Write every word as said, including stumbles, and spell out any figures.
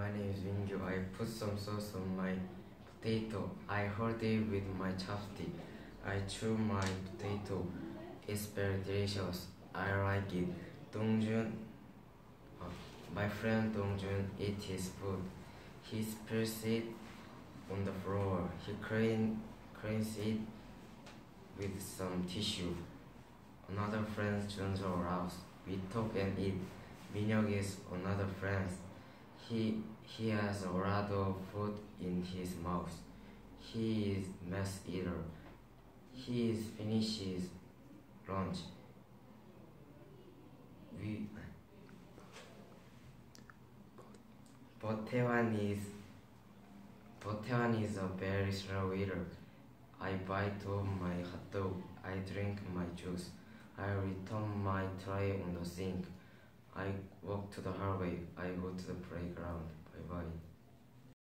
My name is Mingyu. I put some sauce on my potato. I hold it with my chopstick. I chew my potato. It's very delicious. I like it. Dongjun, uh, my friend Dongjun ate his food. He spills it on the floor. He clean, cleans it with some tissue. Another friend Junso laughs. We talk and eat. Minhyuk is another friend. He, he has a lot of food in his mouth. He is mess eater. He is finishes lunch. We Botewan is Botewan is a very slow eater. I bite off my hot dog. I drink my juice. I return my tray on the sink. I walk to the hallway. I go to the playground. Bye bye.